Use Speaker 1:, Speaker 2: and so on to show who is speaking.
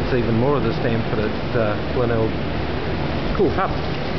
Speaker 1: even more of the stamp for its Glenelg cool cup.